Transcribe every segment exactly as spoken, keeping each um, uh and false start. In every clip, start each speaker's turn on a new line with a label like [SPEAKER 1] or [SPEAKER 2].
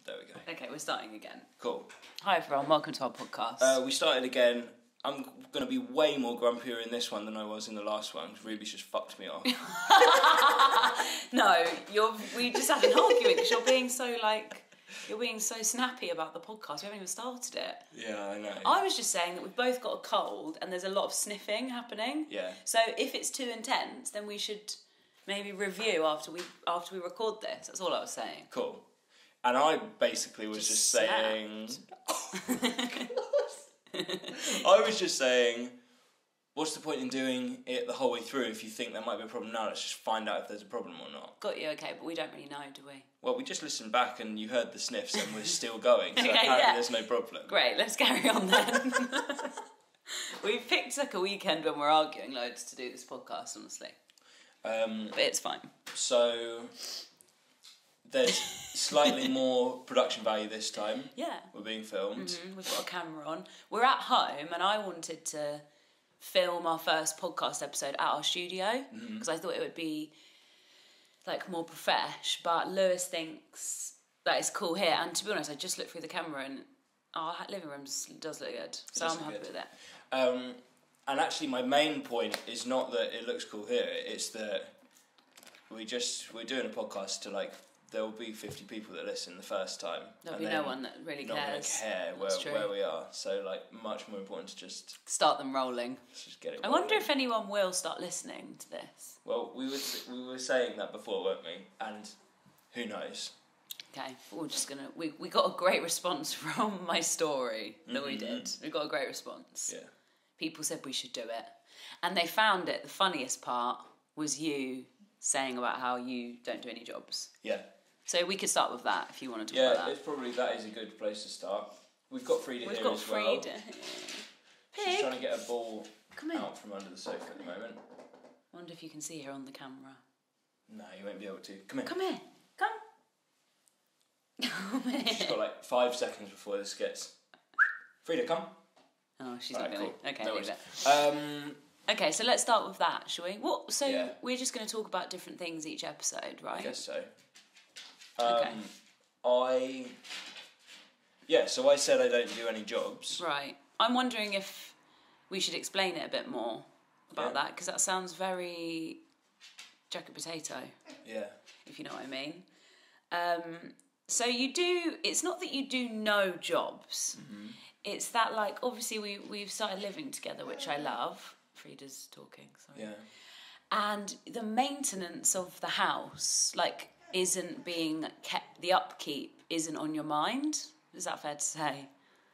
[SPEAKER 1] There we go.
[SPEAKER 2] Okay, we're starting again.
[SPEAKER 1] Cool.
[SPEAKER 2] Hi everyone, welcome to our podcast.
[SPEAKER 1] Uh, we started again. I'm going to be way more grumpier in this one than I was in the last one, because Ruby's just fucked me off.
[SPEAKER 2] No, you're. We just had an argument because you're being so like, you're being so snappy about the podcast. We haven't even started it.
[SPEAKER 1] Yeah, I know.
[SPEAKER 2] I was just saying that we've both got a cold and there's a lot of sniffing happening.
[SPEAKER 1] Yeah.
[SPEAKER 2] So if it's too intense, then we should maybe review after we after we record this. That's all I was saying.
[SPEAKER 1] Cool. And I basically was
[SPEAKER 2] Just
[SPEAKER 1] just, saying... I was just saying, what's the point in doing it the whole way through if you think there might be a problem now? Let's just find out if there's a problem or not.
[SPEAKER 2] Got you, okay, but we don't really know, do we?
[SPEAKER 1] Well, we just listened back and you heard the sniffs and we're still going, so
[SPEAKER 2] Okay,
[SPEAKER 1] apparently
[SPEAKER 2] yeah.
[SPEAKER 1] there's no problem.
[SPEAKER 2] Great, let's carry on then. We've picked like a weekend when we're arguing loads to do this podcast, honestly.
[SPEAKER 1] Um,
[SPEAKER 2] But it's fine.
[SPEAKER 1] so, there's slightly more production value this time.
[SPEAKER 2] Yeah.
[SPEAKER 1] We're being filmed.
[SPEAKER 2] Mm-hmm. We've got a camera on. We're at home and I wanted to film our first podcast episode at our studio because I thought it would be like more profesh, but Lewis thinks that it's cool here, and to be honest I just looked through the camera and our living room does look good, so
[SPEAKER 1] does
[SPEAKER 2] I'm
[SPEAKER 1] look
[SPEAKER 2] happy
[SPEAKER 1] good.
[SPEAKER 2] with it.
[SPEAKER 1] Um, and actually my main point is not that it looks cool here, it's that we just, we're doing a podcast to like, there will be fifty people that listen the first time.
[SPEAKER 2] There'll
[SPEAKER 1] and
[SPEAKER 2] be
[SPEAKER 1] then
[SPEAKER 2] no one that really
[SPEAKER 1] not
[SPEAKER 2] cares.
[SPEAKER 1] gonna care where,
[SPEAKER 2] That's true.
[SPEAKER 1] where we are, so like much more important to just,
[SPEAKER 2] Start them rolling.
[SPEAKER 1] just get it
[SPEAKER 2] I
[SPEAKER 1] rolling.
[SPEAKER 2] wonder if anyone will start listening to this.
[SPEAKER 1] Well, we were, we were saying that before, weren't we? And who knows?
[SPEAKER 2] Okay, but we're just gonna. We, we got a great response from my story that we
[SPEAKER 1] Mm-hmm.
[SPEAKER 2] did. We got a great response.
[SPEAKER 1] Yeah.
[SPEAKER 2] People said we should do it, and they found it. The funniest part was you saying about how you don't do any jobs.
[SPEAKER 1] Yeah.
[SPEAKER 2] So we could start with that if you want to talk
[SPEAKER 1] Yeah,
[SPEAKER 2] about that.
[SPEAKER 1] it's probably, that is a good place to start. We've got Frida
[SPEAKER 2] We've
[SPEAKER 1] here
[SPEAKER 2] got
[SPEAKER 1] as well.
[SPEAKER 2] Frida.
[SPEAKER 1] She's
[SPEAKER 2] Pig.
[SPEAKER 1] trying to get a ball
[SPEAKER 2] Come in.
[SPEAKER 1] out from under the sofa at the moment.
[SPEAKER 2] Wonder if you can see her on the camera.
[SPEAKER 1] No, you won't be able to. Come here.
[SPEAKER 2] Come here. Come. Come
[SPEAKER 1] She's
[SPEAKER 2] here.
[SPEAKER 1] got like five seconds before this gets... Frida, come.
[SPEAKER 2] Oh, she's
[SPEAKER 1] Right,
[SPEAKER 2] not going to.
[SPEAKER 1] cool.
[SPEAKER 2] Okay,
[SPEAKER 1] No
[SPEAKER 2] leave
[SPEAKER 1] worries.
[SPEAKER 2] it.
[SPEAKER 1] Um,
[SPEAKER 2] Okay, so let's start with that, shall we? What? So
[SPEAKER 1] Yeah.
[SPEAKER 2] we're just going to talk about different things each episode, right?
[SPEAKER 1] I guess so. Um,
[SPEAKER 2] Okay.
[SPEAKER 1] I... Yeah, so I said I don't do any jobs.
[SPEAKER 2] Right. I'm wondering if we should explain it a bit more about
[SPEAKER 1] Yeah.
[SPEAKER 2] that, because that sounds very jacket potato,
[SPEAKER 1] Yeah.
[SPEAKER 2] if you know what I mean. Um, so you do, it's not that you do no jobs.
[SPEAKER 1] Mm-hmm.
[SPEAKER 2] It's that, like, obviously we, we've started living together, which I love. Frida's talking, sorry.
[SPEAKER 1] Yeah.
[SPEAKER 2] And the maintenance of the house, like, isn't being kept, the upkeep isn't on your mind. Is that fair to say?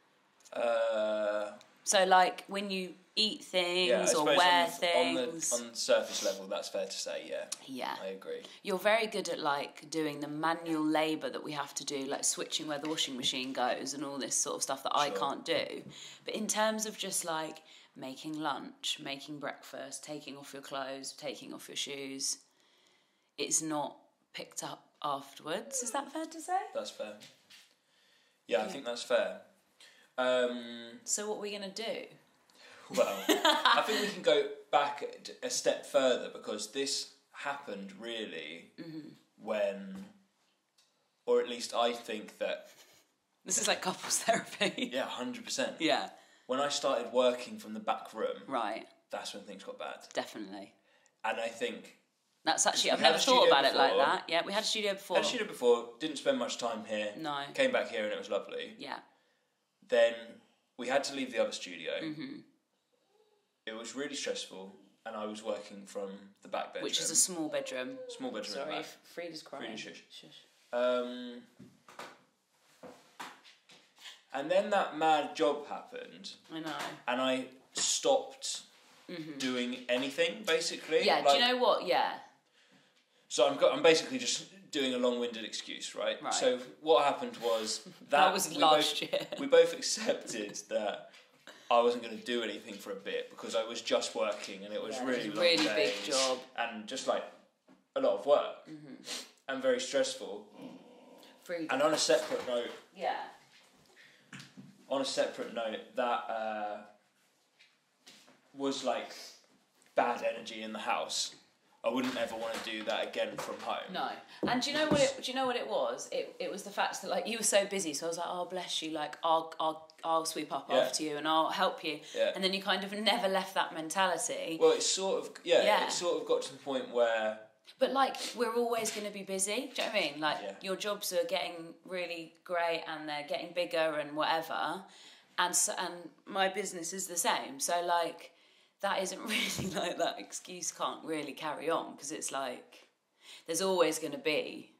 [SPEAKER 1] Uh,
[SPEAKER 2] So, like, when you eat
[SPEAKER 1] yeah, I
[SPEAKER 2] things or
[SPEAKER 1] suppose
[SPEAKER 2] wear
[SPEAKER 1] on the,
[SPEAKER 2] things,
[SPEAKER 1] On the, on the surface level, that's fair to say, yeah.
[SPEAKER 2] yeah,
[SPEAKER 1] I agree.
[SPEAKER 2] you're very good at, like, doing the manual labour that we have to do, like switching where the washing machine goes and all this sort of stuff that I
[SPEAKER 1] Sure.
[SPEAKER 2] can't do. But in terms of just, like, making lunch, making breakfast, taking off your clothes, taking off your shoes, it's not picked up afterwards. Is that fair to say?
[SPEAKER 1] That's fair. Yeah, I think that's fair. Um,
[SPEAKER 2] So what are we going to do?
[SPEAKER 1] well, I think we can go back a step further, because this happened really
[SPEAKER 2] Mm-hmm.
[SPEAKER 1] when, or at least I think that,
[SPEAKER 2] This is like couples therapy.
[SPEAKER 1] yeah, one hundred percent.
[SPEAKER 2] Yeah,
[SPEAKER 1] When I started working from the back room,
[SPEAKER 2] right,
[SPEAKER 1] that's when things got bad.
[SPEAKER 2] definitely.
[SPEAKER 1] And I think,
[SPEAKER 2] That's actually,
[SPEAKER 1] We
[SPEAKER 2] I've
[SPEAKER 1] had
[SPEAKER 2] never
[SPEAKER 1] a
[SPEAKER 2] thought
[SPEAKER 1] studio
[SPEAKER 2] about it like
[SPEAKER 1] before.
[SPEAKER 2] that. Yeah, we had a studio before.
[SPEAKER 1] had a studio before, didn't spend much time here,
[SPEAKER 2] No.
[SPEAKER 1] came back here and it was lovely.
[SPEAKER 2] Yeah.
[SPEAKER 1] Then we had to leave the other studio.
[SPEAKER 2] Mm-hmm.
[SPEAKER 1] It was really stressful, and I was working from the back bedroom.
[SPEAKER 2] Which is a small bedroom.
[SPEAKER 1] small bedroom.
[SPEAKER 2] Sorry,
[SPEAKER 1] Back.
[SPEAKER 2] if Frida's crying.
[SPEAKER 1] Frida, shush.
[SPEAKER 2] Shush.
[SPEAKER 1] Um, and then that mad job happened,
[SPEAKER 2] I know.
[SPEAKER 1] and I stopped doing anything, basically.
[SPEAKER 2] Mm-hmm. Yeah,
[SPEAKER 1] Like,
[SPEAKER 2] do you know what? Yeah.
[SPEAKER 1] So I'm, go- I'm basically just doing a long-winded excuse, right?
[SPEAKER 2] Right.
[SPEAKER 1] So what happened was that,
[SPEAKER 2] That was
[SPEAKER 1] we
[SPEAKER 2] last
[SPEAKER 1] both,
[SPEAKER 2] year.
[SPEAKER 1] we both accepted that I wasn't going to do anything for a bit, because I was just working, and it was
[SPEAKER 2] Yeah, it
[SPEAKER 1] really
[SPEAKER 2] was a
[SPEAKER 1] long
[SPEAKER 2] really big
[SPEAKER 1] days,
[SPEAKER 2] job.
[SPEAKER 1] and just like a lot of work,
[SPEAKER 2] Mm-hmm.
[SPEAKER 1] and very stressful.
[SPEAKER 2] Frida.
[SPEAKER 1] And on a separate note,
[SPEAKER 2] Yeah.
[SPEAKER 1] on a separate note, that uh, was like bad energy in the house. I wouldn't ever want to do that again from home.
[SPEAKER 2] No. And do you know what it do you know what it was? It it was the fact that like you were so busy, so I was like, oh bless you, like I'll I'll I'll sweep up
[SPEAKER 1] Yeah.
[SPEAKER 2] after you and I'll help you.
[SPEAKER 1] Yeah.
[SPEAKER 2] And then you kind of never left that mentality.
[SPEAKER 1] Well, it's sort of yeah,
[SPEAKER 2] Yeah.
[SPEAKER 1] it sort of got to the point where
[SPEAKER 2] But like we're always going to be busy. Do you know what I mean? Like
[SPEAKER 1] Yeah.
[SPEAKER 2] your jobs are getting really great and they're getting bigger and whatever, and so, and my business is the same. So like that isn't really like that excuse can't really carry on because it's like there's always going to be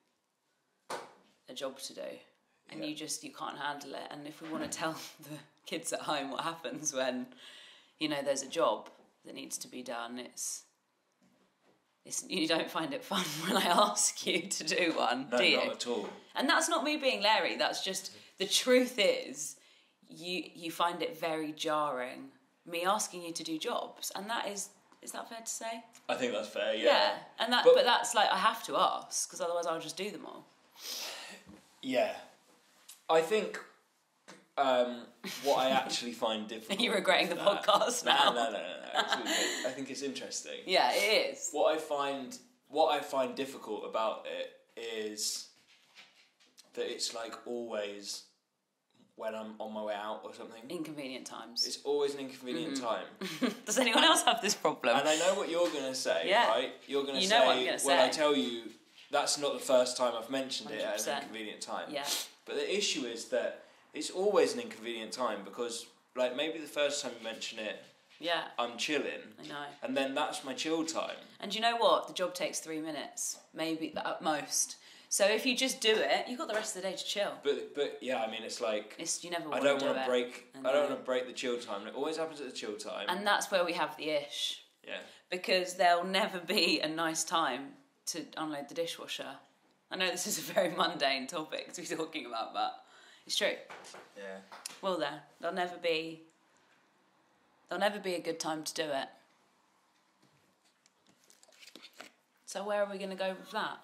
[SPEAKER 2] a job to do, and
[SPEAKER 1] Yeah.
[SPEAKER 2] you just you can't handle it. And if we want to tell the kids at home what happens when you know there's a job that needs to be done, it's. It's, you don't find it fun when I ask you to do one,
[SPEAKER 1] no,
[SPEAKER 2] do you?
[SPEAKER 1] not at all.
[SPEAKER 2] And that's not me being Larry. That's just the truth is, you you find it very jarring me asking you to do jobs, and that is is that fair to say?
[SPEAKER 1] I think that's fair. Yeah.
[SPEAKER 2] Yeah, and that
[SPEAKER 1] But-
[SPEAKER 2] but, that's like I have to ask because otherwise I'll just do them all.
[SPEAKER 1] Yeah. I think um, what I actually find difficult.
[SPEAKER 2] Are you regretting the
[SPEAKER 1] with that-
[SPEAKER 2] podcast
[SPEAKER 1] no,
[SPEAKER 2] now?
[SPEAKER 1] No, no, no, no. It's all good. I think it's interesting.
[SPEAKER 2] Yeah, it is.
[SPEAKER 1] What I find what I find difficult about it is that it's like always when I'm on my way out or something.
[SPEAKER 2] Inconvenient times.
[SPEAKER 1] It's always an inconvenient
[SPEAKER 2] Mm-hmm.
[SPEAKER 1] time.
[SPEAKER 2] Does anyone else have this problem?
[SPEAKER 1] And I know what you're going to say,
[SPEAKER 2] Yeah.
[SPEAKER 1] right? You're going to
[SPEAKER 2] You
[SPEAKER 1] say,
[SPEAKER 2] know what I'm gonna
[SPEAKER 1] well, I
[SPEAKER 2] say.
[SPEAKER 1] tell you, that's not the first time I've mentioned it at
[SPEAKER 2] one hundred
[SPEAKER 1] an
[SPEAKER 2] percent.
[SPEAKER 1] inconvenient time.
[SPEAKER 2] Yeah.
[SPEAKER 1] But the issue is that it's always an inconvenient time because, like, maybe the first time you mention it,
[SPEAKER 2] Yeah,
[SPEAKER 1] I'm chilling.
[SPEAKER 2] I know.
[SPEAKER 1] And then that's my chill time.
[SPEAKER 2] And you know what? The job takes three minutes, maybe at most. So if you just do it, you've got the rest of the day to chill.
[SPEAKER 1] But, but yeah, I mean, it's like,
[SPEAKER 2] It's you never
[SPEAKER 1] I
[SPEAKER 2] want
[SPEAKER 1] don't
[SPEAKER 2] to do
[SPEAKER 1] want to
[SPEAKER 2] it.
[SPEAKER 1] break,
[SPEAKER 2] I
[SPEAKER 1] I,
[SPEAKER 2] know.
[SPEAKER 1] don't want to break the chill time. It always happens at the chill time.
[SPEAKER 2] And that's where we have the ish.
[SPEAKER 1] yeah.
[SPEAKER 2] Because there'll never be a nice time to unload the dishwasher. I know this is a very mundane topic to be talking about, but it's true.
[SPEAKER 1] Yeah.
[SPEAKER 2] Will there? There'll never be. There'll never be a good time to do it. So where are we going to go with that?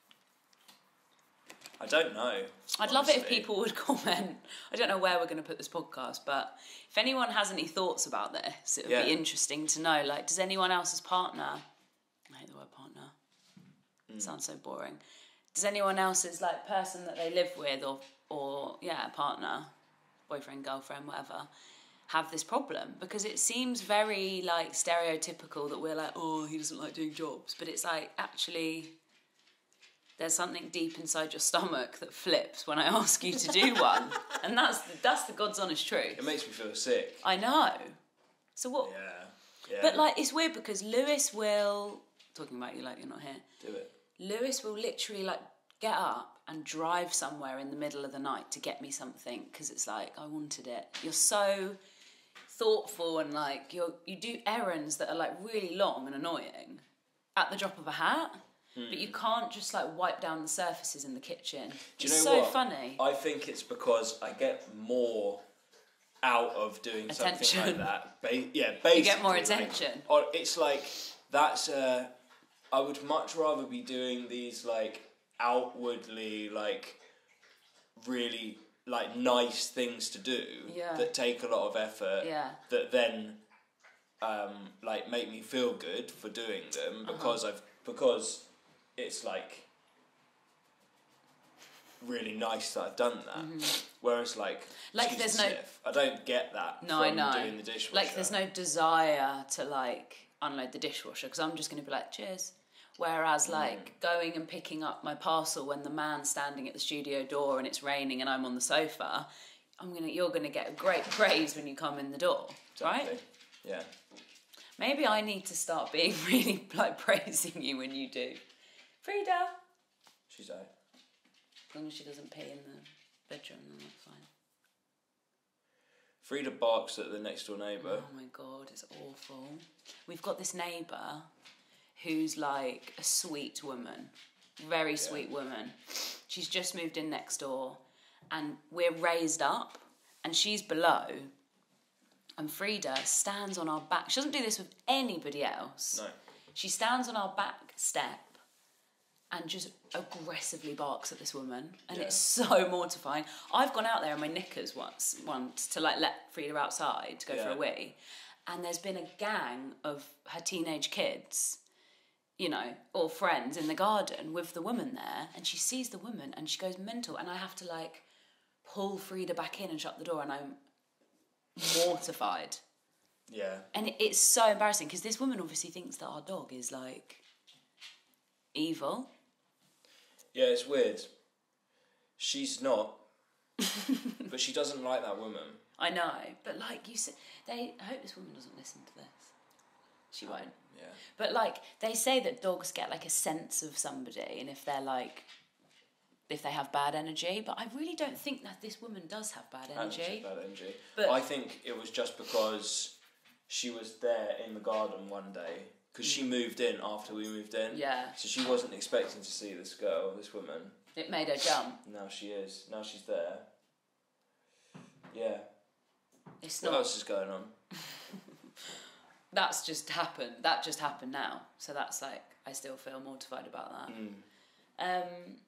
[SPEAKER 1] I don't know.
[SPEAKER 2] I'd love it if
[SPEAKER 1] honestly.
[SPEAKER 2] people would comment. I don't know where we're going to put this podcast, but if anyone has any thoughts about this, it would
[SPEAKER 1] Yeah.
[SPEAKER 2] be interesting to know. Like, does anyone else's partner? I hate the word partner. It sounds so boring. Does anyone else's like person that they live with, or or yeah, partner, boyfriend, girlfriend, whatever, have this problem? Because it seems very like stereotypical that we're like, oh, he doesn't like doing jobs, but it's like actually. There's something deep inside your stomach that flips when I ask you to do one, and that's the, that's the God's honest truth.
[SPEAKER 1] It makes me feel sick.
[SPEAKER 2] I know. So what?
[SPEAKER 1] Yeah. Yeah.
[SPEAKER 2] But like, it's weird because Lewis will talking about you like you're not here.
[SPEAKER 1] Do it.
[SPEAKER 2] Lewis will literally like get up and drive somewhere in the middle of the night to get me something because it's like I wanted it. You're so thoughtful and like you you do errands that are like really long and annoying at the drop of a hat. But you can't just like wipe down the surfaces in the kitchen.
[SPEAKER 1] Do you
[SPEAKER 2] it's
[SPEAKER 1] know
[SPEAKER 2] so
[SPEAKER 1] what?
[SPEAKER 2] funny.
[SPEAKER 1] I think it's because I get more out of doing
[SPEAKER 2] Attention.
[SPEAKER 1] something like that. Ba- yeah, basically.
[SPEAKER 2] You get more
[SPEAKER 1] like-
[SPEAKER 2] attention.
[SPEAKER 1] or it's like that's. Uh, I would much rather be doing these like outwardly like really like nice things to do
[SPEAKER 2] Yeah.
[SPEAKER 1] that take a lot of effort.
[SPEAKER 2] Yeah.
[SPEAKER 1] That then um, like make me feel good for doing them because I've because it's like really nice that I've done that. Whereas like
[SPEAKER 2] Like,
[SPEAKER 1] excuse
[SPEAKER 2] there's
[SPEAKER 1] the
[SPEAKER 2] no-
[SPEAKER 1] sniff, I don't get that
[SPEAKER 2] No,
[SPEAKER 1] from
[SPEAKER 2] I know.
[SPEAKER 1] doing the dishwasher.
[SPEAKER 2] Like, there's no desire to like unload the dishwasher because I'm just going to be like, cheers. Whereas, like, going and picking up my parcel when the man's standing at the studio door and it's raining and I'm on the sofa, I'm gonna, you're gonna get a great praise when you come in the door, right?
[SPEAKER 1] Exactly. Yeah.
[SPEAKER 2] Maybe I need to start being really like praising you when you do. Frida,
[SPEAKER 1] She's out.
[SPEAKER 2] as long as she doesn't pee in the bedroom, then that's fine.
[SPEAKER 1] Frida barks at the next door neighbour.
[SPEAKER 2] Oh my god, it's awful. We've got this neighbour who's like a sweet woman, very sweet woman. She's just moved in next door and we're raised up and she's below and Frida stands on our back. She doesn't do this with anybody else.
[SPEAKER 1] No.
[SPEAKER 2] She stands on our back step and just aggressively barks at this woman, and
[SPEAKER 1] Yeah.
[SPEAKER 2] it's so mortifying. I've gone out there in my knickers once, once to like let Frida outside to go for
[SPEAKER 1] Yeah.
[SPEAKER 2] a wee, and there's been a gang of her teenage kids, you know, or friends in the garden with the woman there, and she sees the woman and she goes mental, and I have to like pull Frida back in and shut the door, and I'm mortified.
[SPEAKER 1] Yeah.
[SPEAKER 2] And it- it's so embarrassing because this woman obviously thinks that our dog is like evil.
[SPEAKER 1] Yeah, it's weird. She's not, but she doesn't like that woman.
[SPEAKER 2] I know, but like you said, they. I hope this woman doesn't listen to this. She won't.
[SPEAKER 1] Yeah.
[SPEAKER 2] But like they say that dogs get like a sense of somebody, and if they're like, if they have bad energy. But I really don't think that this woman does have bad
[SPEAKER 1] And she
[SPEAKER 2] energy.
[SPEAKER 1] had bad energy.
[SPEAKER 2] But
[SPEAKER 1] I think it was just because she was there in the garden one day, because she moved in after we moved in.
[SPEAKER 2] Yeah.
[SPEAKER 1] So she wasn't expecting to see this girl, this woman.
[SPEAKER 2] It made her jump.
[SPEAKER 1] Now she is. Now she's there. Yeah.
[SPEAKER 2] It's
[SPEAKER 1] What
[SPEAKER 2] not.
[SPEAKER 1] else is going on?
[SPEAKER 2] That's just happened. That just happened now. So that's like I still feel mortified about that.
[SPEAKER 1] Mm.
[SPEAKER 2] Um,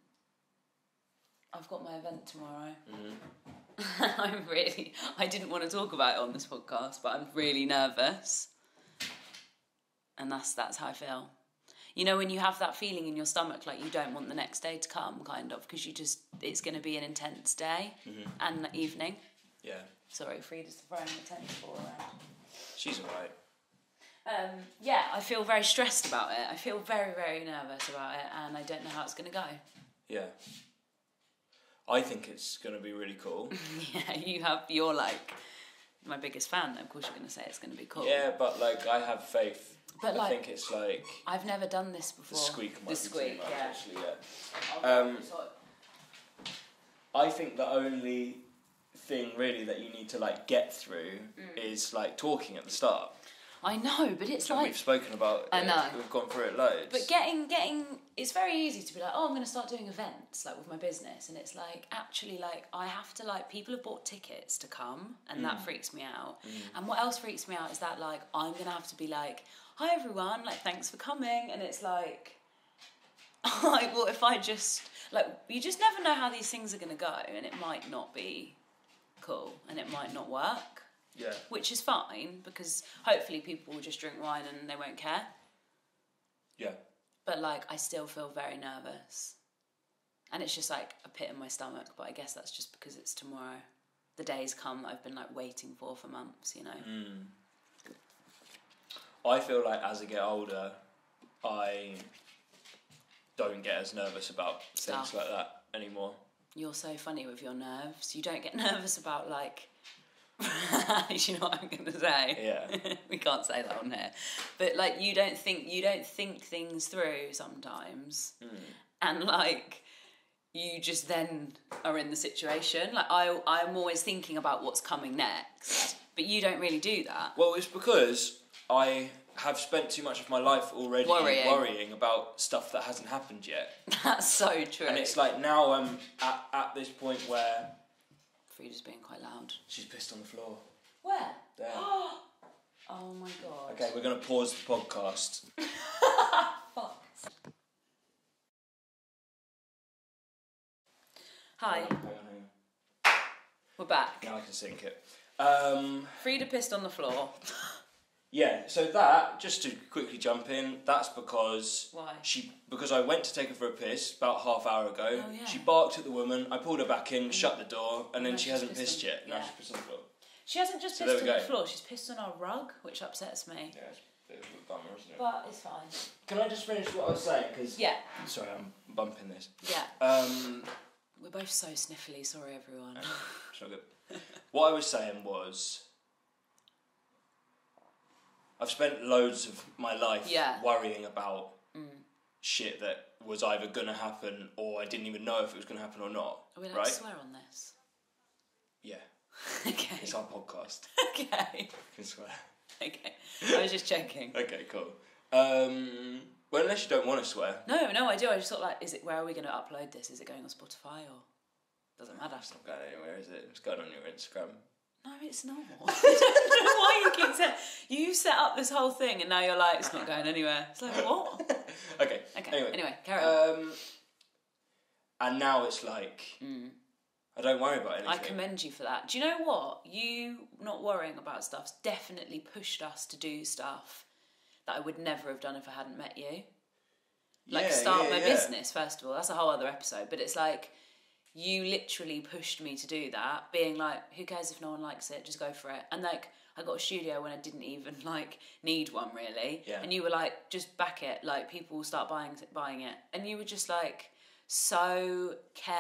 [SPEAKER 2] I've got my event tomorrow.
[SPEAKER 1] Mm-hmm.
[SPEAKER 2] I'm really. I didn't want to talk about it on this podcast, but I'm really nervous. And that's that's how I feel. You know, when you have that feeling in your stomach, like you don't want the next day to come, kind of, because you just it's going to be an intense day
[SPEAKER 1] Mm-hmm.
[SPEAKER 2] and evening.
[SPEAKER 1] Yeah.
[SPEAKER 2] Sorry, Frida's throwing the tennis ball around.
[SPEAKER 1] She's alright.
[SPEAKER 2] Um, yeah, I feel very stressed about it. I feel very, very nervous about it, and I don't know how it's going to go.
[SPEAKER 1] Yeah. I think it's going to be really cool.
[SPEAKER 2] Yeah, you have. You're like my biggest fan. Of course, you're going to say it's going to be cool.
[SPEAKER 1] Yeah, but like I have faith.
[SPEAKER 2] But,
[SPEAKER 1] I
[SPEAKER 2] like,
[SPEAKER 1] think it's like
[SPEAKER 2] I've never done this
[SPEAKER 1] the
[SPEAKER 2] before.
[SPEAKER 1] squeak might
[SPEAKER 2] The
[SPEAKER 1] be
[SPEAKER 2] squeak,
[SPEAKER 1] too much,
[SPEAKER 2] yeah.
[SPEAKER 1] actually. Yeah.
[SPEAKER 2] I'll-
[SPEAKER 1] Um, I think the only thing really that you need to like get through
[SPEAKER 2] Mm.
[SPEAKER 1] is like talking at the start.
[SPEAKER 2] I know, but it's
[SPEAKER 1] And
[SPEAKER 2] like.
[SPEAKER 1] we've spoken about
[SPEAKER 2] I
[SPEAKER 1] it.
[SPEAKER 2] know.
[SPEAKER 1] We've gone through it loads.
[SPEAKER 2] But getting, getting, it's very easy to be like, oh, I'm going to start doing events, like with my business. And it's like, actually, like, I have to, like, people have bought tickets to come, and that freaks me out. And what else freaks me out is that, like, I'm going to have to be like, hi, everyone, like, thanks for coming. And it's like, like, what if I just, like, you just never know how these things are going to go, and it might not be cool, and it might not work.
[SPEAKER 1] yeah.
[SPEAKER 2] Which is fine, because hopefully people will just drink wine and they won't care.
[SPEAKER 1] Yeah.
[SPEAKER 2] But, like, I still feel very nervous. And it's just, like, a pit in my stomach. But I guess that's just because it's tomorrow. The days come that I've been, like, waiting for for months, you know?
[SPEAKER 1] Mm. I feel like as I get older, I don't get as nervous about
[SPEAKER 2] Stuff.
[SPEAKER 1] things like that anymore.
[SPEAKER 2] You're so funny with your nerves. You don't get nervous about, like... you know what I'm going to say?
[SPEAKER 1] Yeah.
[SPEAKER 2] We can't say that on here. But, like, you don't think... You don't think things through sometimes.
[SPEAKER 1] Mm.
[SPEAKER 2] And, like... You just then are in the situation. Like, I, I'm always thinking about what's coming next. But you don't really do that.
[SPEAKER 1] Well, it's because I have spent too much of my life already
[SPEAKER 2] Worrying.
[SPEAKER 1] worrying about stuff that hasn't happened yet.
[SPEAKER 2] That's so true.
[SPEAKER 1] And it's like now I'm at, at this point where
[SPEAKER 2] Frida's being quite loud.
[SPEAKER 1] she's pissed on the floor.
[SPEAKER 2] Where?
[SPEAKER 1] There.
[SPEAKER 2] Oh my god.
[SPEAKER 1] Okay, we're going to pause the podcast.
[SPEAKER 2] Fuck. Hi,
[SPEAKER 1] Hang on, hang on.
[SPEAKER 2] we're back.
[SPEAKER 1] Now I can sync it. Um,
[SPEAKER 2] Frida pissed on the floor.
[SPEAKER 1] yeah, so that, just to quickly jump in, that's because
[SPEAKER 2] Why?
[SPEAKER 1] she because I went to take her for a piss about half hour ago.
[SPEAKER 2] Oh, yeah.
[SPEAKER 1] She barked at the woman, I pulled her back in, shut the door, and then
[SPEAKER 2] now
[SPEAKER 1] she
[SPEAKER 2] she's
[SPEAKER 1] hasn't
[SPEAKER 2] pissed
[SPEAKER 1] pissed
[SPEAKER 2] on-
[SPEAKER 1] yet. Now
[SPEAKER 2] yeah.
[SPEAKER 1] she's pissed on the floor.
[SPEAKER 2] She hasn't just
[SPEAKER 1] So
[SPEAKER 2] pissed
[SPEAKER 1] there we
[SPEAKER 2] on the
[SPEAKER 1] go.
[SPEAKER 2] floor, she's pissed on our rug, which upsets me.
[SPEAKER 1] Yeah, it's a bit of a bummer, isn't it?
[SPEAKER 2] But it's fine.
[SPEAKER 1] Can I just finish what I was saying? Cause
[SPEAKER 2] Yeah,
[SPEAKER 1] Sorry, I'm bumping this.
[SPEAKER 2] yeah.
[SPEAKER 1] Um,
[SPEAKER 2] We're both so sniffly, sorry everyone.
[SPEAKER 1] it's not good. What I was saying was, I've spent loads of my life
[SPEAKER 2] Yeah.
[SPEAKER 1] worrying about
[SPEAKER 2] Mm.
[SPEAKER 1] shit that was either going to happen or I didn't even know if it was going to happen or not.
[SPEAKER 2] Are we allowed
[SPEAKER 1] right?
[SPEAKER 2] to swear on this?
[SPEAKER 1] Yeah,
[SPEAKER 2] Okay.
[SPEAKER 1] it's our podcast.
[SPEAKER 2] Okay.
[SPEAKER 1] You can swear.
[SPEAKER 2] Okay. I was just checking.
[SPEAKER 1] Okay, cool. Um, well, unless you don't want to swear.
[SPEAKER 2] No, no, I do. I just thought, like, is it? Where are we going to upload this? Is it going on Spotify or doesn't matter?
[SPEAKER 1] It's not going anywhere, is it? It's going on your Instagram.
[SPEAKER 2] No, it's not. I don't know why you keep saying. You set up this whole thing, and now you're like, it's not going anywhere. It's like what?
[SPEAKER 1] Okay.
[SPEAKER 2] Okay.
[SPEAKER 1] Anyway,
[SPEAKER 2] Anyway, carry on.
[SPEAKER 1] Um, and now it's like
[SPEAKER 2] Mm.
[SPEAKER 1] I don't worry about anything.
[SPEAKER 2] I commend you for that. Do you know what? You not worrying about stuff's definitely pushed us to do stuff that I would never have done if I hadn't met you. like
[SPEAKER 1] Yeah,
[SPEAKER 2] start
[SPEAKER 1] yeah,
[SPEAKER 2] my
[SPEAKER 1] yeah.
[SPEAKER 2] business, first of all. That's a whole other episode. But it's like, you literally pushed me to do that, being like, who cares if no one likes it, just go for it. And like, I got a studio when I didn't even like need one really.
[SPEAKER 1] Yeah.
[SPEAKER 2] And you were like, just back it, like people will start buying buying it. And you were just like so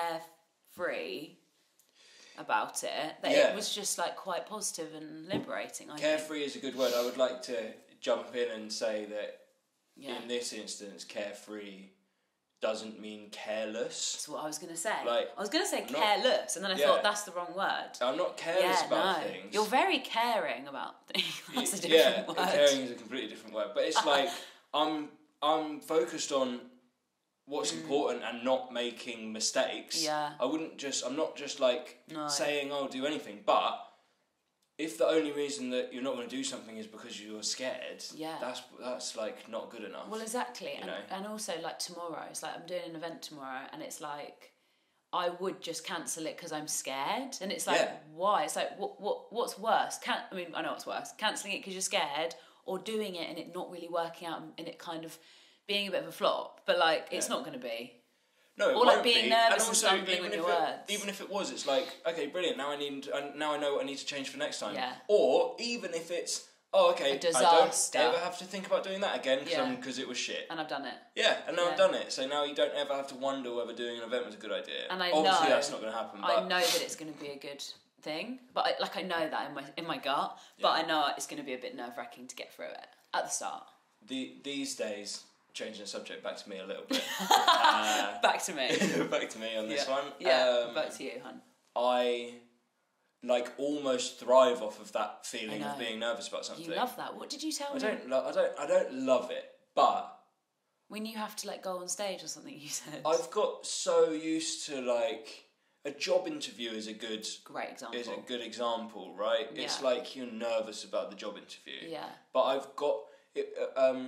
[SPEAKER 2] carefree about it that
[SPEAKER 1] Yeah.
[SPEAKER 2] it was just like quite positive and liberating. I
[SPEAKER 1] Carefree
[SPEAKER 2] think.
[SPEAKER 1] is a good word. I would like to jump in and say that
[SPEAKER 2] Yeah.
[SPEAKER 1] in this instance, carefree doesn't mean careless.
[SPEAKER 2] That's what I was going to say.
[SPEAKER 1] Like,
[SPEAKER 2] I was going to say
[SPEAKER 1] I'm not-
[SPEAKER 2] careless, and then I
[SPEAKER 1] Yeah.
[SPEAKER 2] thought that's the wrong word.
[SPEAKER 1] I'm not careless
[SPEAKER 2] yeah,
[SPEAKER 1] about
[SPEAKER 2] no.
[SPEAKER 1] things.
[SPEAKER 2] You're very caring about things. That's a
[SPEAKER 1] yeah,
[SPEAKER 2] different word.
[SPEAKER 1] caring is a completely different word. But it's like I'm I'm focused on what's important and not making mistakes.
[SPEAKER 2] Yeah.
[SPEAKER 1] I wouldn't just I'm not just like
[SPEAKER 2] No.
[SPEAKER 1] saying I'll do anything, but if the only reason that you're not going to do something is because you're scared,
[SPEAKER 2] Yeah.
[SPEAKER 1] that's that's like not good enough.
[SPEAKER 2] Well, exactly, and,
[SPEAKER 1] know?
[SPEAKER 2] and also like tomorrow, it's like I'm doing an event tomorrow, and it's like I would just cancel it because I'm scared, and it's like
[SPEAKER 1] Yeah.
[SPEAKER 2] why? It's like what what what's worse? Can I mean I know what's worse: cancelling it because you're scared, or doing it and it not really working out and it kind of being a bit of a flop. But like it's
[SPEAKER 1] Yeah.
[SPEAKER 2] not going to be.
[SPEAKER 1] No, it
[SPEAKER 2] Or, like,
[SPEAKER 1] won't
[SPEAKER 2] being
[SPEAKER 1] be.
[SPEAKER 2] nervous and
[SPEAKER 1] also,
[SPEAKER 2] stumbling
[SPEAKER 1] even
[SPEAKER 2] with
[SPEAKER 1] if
[SPEAKER 2] your
[SPEAKER 1] it,
[SPEAKER 2] words.
[SPEAKER 1] Even if it was, it's like, okay, brilliant. Now I need, uh, now I know what I need to change for next time.
[SPEAKER 2] Yeah.
[SPEAKER 1] Or even if it's, oh, okay,
[SPEAKER 2] A disaster.
[SPEAKER 1] I don't ever have to think about doing that again because
[SPEAKER 2] Yeah.
[SPEAKER 1] it was shit.
[SPEAKER 2] And I've done it.
[SPEAKER 1] Yeah, and now
[SPEAKER 2] Yeah.
[SPEAKER 1] I've done it. So now you don't ever have to wonder whether doing an event was a good idea.
[SPEAKER 2] And I
[SPEAKER 1] Obviously,
[SPEAKER 2] know-
[SPEAKER 1] that's not going to happen. But
[SPEAKER 2] I know that it's going to be a good thing, but I, like I know that in my in my gut, but
[SPEAKER 1] Yeah.
[SPEAKER 2] I know it's going to be a bit nerve wracking to get through it at the start.
[SPEAKER 1] the, these days, changing the subject back to me a little bit. uh,
[SPEAKER 2] Back to me.
[SPEAKER 1] back to me on this
[SPEAKER 2] yeah.
[SPEAKER 1] one.
[SPEAKER 2] Yeah,
[SPEAKER 1] Um,
[SPEAKER 2] back to you, hun.
[SPEAKER 1] I like almost thrive off of that feeling
[SPEAKER 2] I
[SPEAKER 1] of
[SPEAKER 2] know.
[SPEAKER 1] being nervous about something.
[SPEAKER 2] You love that. What did you tell
[SPEAKER 1] I
[SPEAKER 2] me?
[SPEAKER 1] don't. Lo- I don't. I don't love it, but
[SPEAKER 2] When you have to like go on stage or something, you said.
[SPEAKER 1] I've got so used to like a job interview is a good
[SPEAKER 2] Great example.
[SPEAKER 1] is a good example, right? It's
[SPEAKER 2] Yeah.
[SPEAKER 1] like you're nervous about the job interview.
[SPEAKER 2] Yeah.
[SPEAKER 1] But I've got it, uh, um.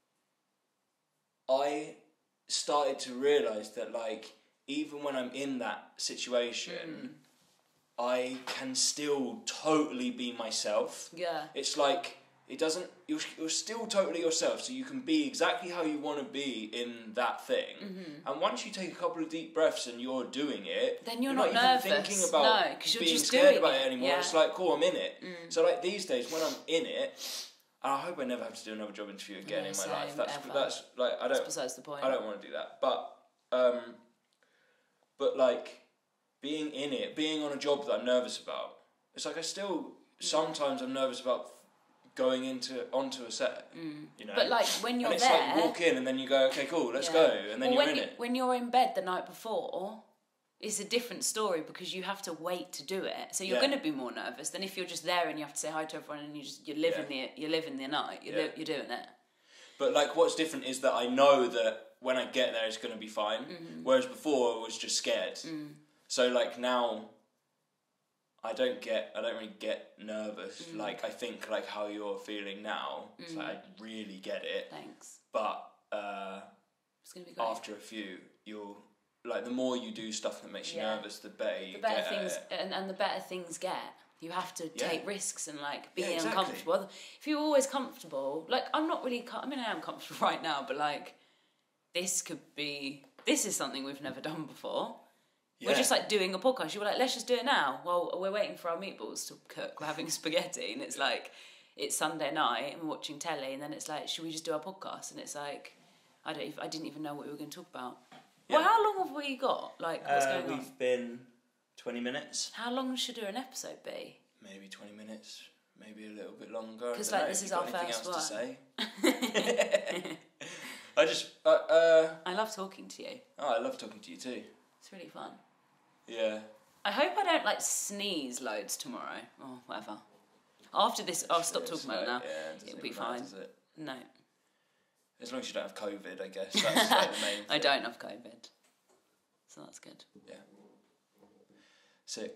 [SPEAKER 1] I started to realise that like even when I'm in that situation, I can still totally be myself.
[SPEAKER 2] Yeah.
[SPEAKER 1] It's like it doesn't. You're you're still totally yourself, so you can be exactly how you want to be in that thing.
[SPEAKER 2] Mm-hmm.
[SPEAKER 1] And once you take a couple of deep breaths and you're doing it,
[SPEAKER 2] Then you're
[SPEAKER 1] not,
[SPEAKER 2] not
[SPEAKER 1] even
[SPEAKER 2] nervous.
[SPEAKER 1] thinking about
[SPEAKER 2] No, 'cause you're
[SPEAKER 1] being
[SPEAKER 2] just
[SPEAKER 1] scared
[SPEAKER 2] doing
[SPEAKER 1] about
[SPEAKER 2] it.
[SPEAKER 1] it anymore.
[SPEAKER 2] Yeah.
[SPEAKER 1] It's like, cool, I'm in it.
[SPEAKER 2] Mm.
[SPEAKER 1] So like these days when I'm in it, and I hope I never have to do another job interview again
[SPEAKER 2] No,
[SPEAKER 1] in my
[SPEAKER 2] same,
[SPEAKER 1] life. That's
[SPEAKER 2] ever.
[SPEAKER 1] that's like I
[SPEAKER 2] That's
[SPEAKER 1] don't
[SPEAKER 2] besides the point.
[SPEAKER 1] I don't want to do that. But um, but like being in it, being on a job that I'm nervous about. It's like I still sometimes I'm nervous about going into onto a set. You know,
[SPEAKER 2] But like when you're
[SPEAKER 1] and it's
[SPEAKER 2] there,
[SPEAKER 1] like walk in and then you go, okay, cool, let's
[SPEAKER 2] yeah.
[SPEAKER 1] go, and then
[SPEAKER 2] Well,
[SPEAKER 1] you're
[SPEAKER 2] when
[SPEAKER 1] in
[SPEAKER 2] you,
[SPEAKER 1] it.
[SPEAKER 2] When you're in bed the night before, it's a different story because you have to wait to do it. So you're
[SPEAKER 1] Yeah.
[SPEAKER 2] going to be more nervous than if you're just there and you have to say hi to everyone and you just you're living the you're living the night. You're
[SPEAKER 1] Yeah.
[SPEAKER 2] li- you're doing it.
[SPEAKER 1] But like, what's different is that I know that when I get there, it's going to be fine.
[SPEAKER 2] Mm-hmm.
[SPEAKER 1] Whereas before, I was just scared.
[SPEAKER 2] Mm.
[SPEAKER 1] So like now, I don't get, I don't really get nervous.
[SPEAKER 2] Mm.
[SPEAKER 1] Like I think like how you're feeling now. It's like I really get it.
[SPEAKER 2] Thanks.
[SPEAKER 1] But uh,
[SPEAKER 2] It's going to be great.
[SPEAKER 1] after a few, you'll like the more you do stuff that makes you
[SPEAKER 2] Yeah.
[SPEAKER 1] nervous, the better you
[SPEAKER 2] the better
[SPEAKER 1] get
[SPEAKER 2] things
[SPEAKER 1] at it.
[SPEAKER 2] and, and the better things get. You have to
[SPEAKER 1] Yeah.
[SPEAKER 2] take risks and like be
[SPEAKER 1] Yeah, exactly.
[SPEAKER 2] uncomfortable. If you're always comfortable, like I'm not really. Com- I mean, I am comfortable right now, but like this could be. This is something we've never done before. We're
[SPEAKER 1] Yeah.
[SPEAKER 2] just like doing a podcast. You were like, let's just do it now. Well, we're waiting for our meatballs to cook. We're having spaghetti, and it's like it's Sunday night, and we're watching telly, and then it's like, should we just do our podcast? And it's like, I don't. Even, I didn't even know what we were going to talk about.
[SPEAKER 1] Yeah.
[SPEAKER 2] Well, how long have we got? Like, what's
[SPEAKER 1] Uh,
[SPEAKER 2] going on?
[SPEAKER 1] we've been twenty minutes,
[SPEAKER 2] How long should an episode be?
[SPEAKER 1] maybe twenty minutes, maybe a little bit longer. I
[SPEAKER 2] 'Cause,
[SPEAKER 1] don't
[SPEAKER 2] like,
[SPEAKER 1] know.
[SPEAKER 2] this
[SPEAKER 1] Have
[SPEAKER 2] is
[SPEAKER 1] you
[SPEAKER 2] our
[SPEAKER 1] got anything
[SPEAKER 2] first
[SPEAKER 1] else to
[SPEAKER 2] one.
[SPEAKER 1] say? I just, uh, uh,
[SPEAKER 2] I love talking to you.
[SPEAKER 1] oh, I love talking to you too.
[SPEAKER 2] It's really fun.
[SPEAKER 1] Yeah.
[SPEAKER 2] I hope I don't like sneeze loads tomorrow or whatever. After this, I'll stop
[SPEAKER 1] It's
[SPEAKER 2] talking about it
[SPEAKER 1] like-
[SPEAKER 2] now.
[SPEAKER 1] Yeah, it doesn't
[SPEAKER 2] It'll be
[SPEAKER 1] even matter,
[SPEAKER 2] fine.
[SPEAKER 1] does it?
[SPEAKER 2] No,
[SPEAKER 1] As long as you don't have COVID, I guess. That's like the main thing.
[SPEAKER 2] I don't have COVID, so that's good.
[SPEAKER 1] Yeah. Sick.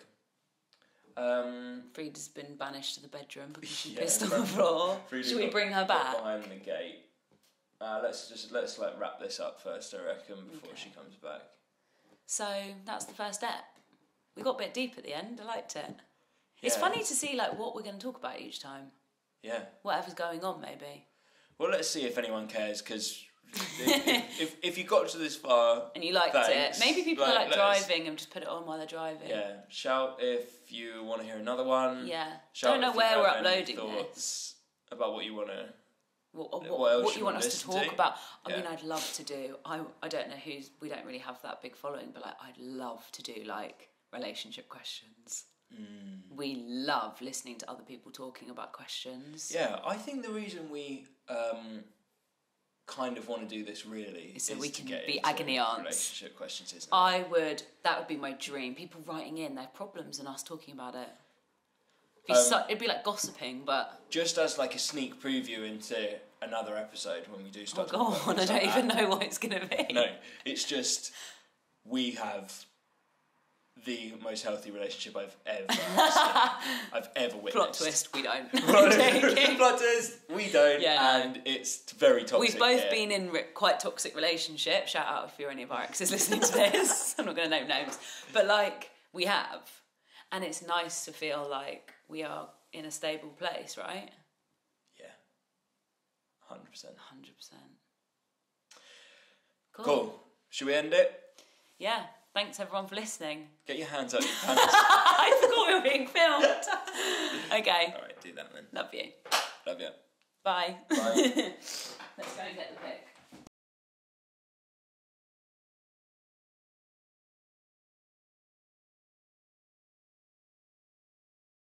[SPEAKER 1] Um,
[SPEAKER 2] Frida's been banished to the bedroom because she
[SPEAKER 1] Yeah,
[SPEAKER 2] pissed on
[SPEAKER 1] Fri-
[SPEAKER 2] the floor.
[SPEAKER 1] Frida
[SPEAKER 2] Should we
[SPEAKER 1] got-
[SPEAKER 2] bring her
[SPEAKER 1] got
[SPEAKER 2] back?
[SPEAKER 1] behind the gate. Uh, let's just let's like wrap this up first, I reckon, before
[SPEAKER 2] Okay.
[SPEAKER 1] she comes back.
[SPEAKER 2] So that's the first step. We got a bit deep at the end. I liked it. It's
[SPEAKER 1] Yeah.
[SPEAKER 2] funny to see like what we're going to talk about each time.
[SPEAKER 1] Yeah.
[SPEAKER 2] Whatever's going on, maybe.
[SPEAKER 1] Well, let's see if anyone cares, because if, if if you got to this far
[SPEAKER 2] and you liked
[SPEAKER 1] thanks.
[SPEAKER 2] it, maybe people
[SPEAKER 1] like,
[SPEAKER 2] are like
[SPEAKER 1] let us-
[SPEAKER 2] driving and just put it on while they're driving.
[SPEAKER 1] Yeah, shout if you want to hear another one.
[SPEAKER 2] Yeah.
[SPEAKER 1] Shout
[SPEAKER 2] Don't know
[SPEAKER 1] if you
[SPEAKER 2] where
[SPEAKER 1] have
[SPEAKER 2] we're
[SPEAKER 1] any
[SPEAKER 2] uploading
[SPEAKER 1] thoughts
[SPEAKER 2] this.
[SPEAKER 1] about what you want to.
[SPEAKER 2] What, what,
[SPEAKER 1] What
[SPEAKER 2] what,
[SPEAKER 1] else
[SPEAKER 2] you
[SPEAKER 1] you
[SPEAKER 2] want
[SPEAKER 1] wanna
[SPEAKER 2] us to
[SPEAKER 1] listen
[SPEAKER 2] talk
[SPEAKER 1] to?
[SPEAKER 2] about? I
[SPEAKER 1] Yeah.
[SPEAKER 2] mean, I'd love to do. I I don't know who's. We don't really have that big following, but like, I'd love to do like relationship questions.
[SPEAKER 1] Mm.
[SPEAKER 2] We love listening to other people talking about questions.
[SPEAKER 1] Yeah, I think the reason we um, kind of want to do this really
[SPEAKER 2] So
[SPEAKER 1] is
[SPEAKER 2] we
[SPEAKER 1] to
[SPEAKER 2] can
[SPEAKER 1] get
[SPEAKER 2] be
[SPEAKER 1] into
[SPEAKER 2] agony aunts.
[SPEAKER 1] relationship questions, isn't it?
[SPEAKER 2] I would. That would be my dream. People writing in their problems and us talking about it. It'd be,
[SPEAKER 1] Um,
[SPEAKER 2] so, it'd be like gossiping, but
[SPEAKER 1] Just as like a sneak preview into another episode when we do
[SPEAKER 2] oh
[SPEAKER 1] start.
[SPEAKER 2] god,
[SPEAKER 1] talking about
[SPEAKER 2] I
[SPEAKER 1] things
[SPEAKER 2] don't
[SPEAKER 1] like
[SPEAKER 2] even
[SPEAKER 1] that.
[SPEAKER 2] know what it's gonna be.
[SPEAKER 1] No, it's just we have the most healthy relationship I've ever seen, I've ever witnessed.
[SPEAKER 2] Plot twist: we don't.
[SPEAKER 1] Plot
[SPEAKER 2] Joking.
[SPEAKER 1] plot twist, we don't,
[SPEAKER 2] Yeah, no.
[SPEAKER 1] and it's very toxic.
[SPEAKER 2] We've both
[SPEAKER 1] here.
[SPEAKER 2] been in re- quite toxic relationships. Shout out if you're any of our exes listening to this. I'm not going to name names, but like we have, and it's nice to feel like we are in a stable place, right?
[SPEAKER 1] Yeah, hundred percent.
[SPEAKER 2] Hundred percent.
[SPEAKER 1] Cool. Should we end it?
[SPEAKER 2] Yeah. Thanks everyone for listening.
[SPEAKER 1] Get your hands out your pants.
[SPEAKER 2] I forgot we were being filmed. Okay.
[SPEAKER 1] All right, do that then.
[SPEAKER 2] Love you.
[SPEAKER 1] Love you.
[SPEAKER 2] Bye.
[SPEAKER 1] Bye.
[SPEAKER 2] Let's go and get the pic.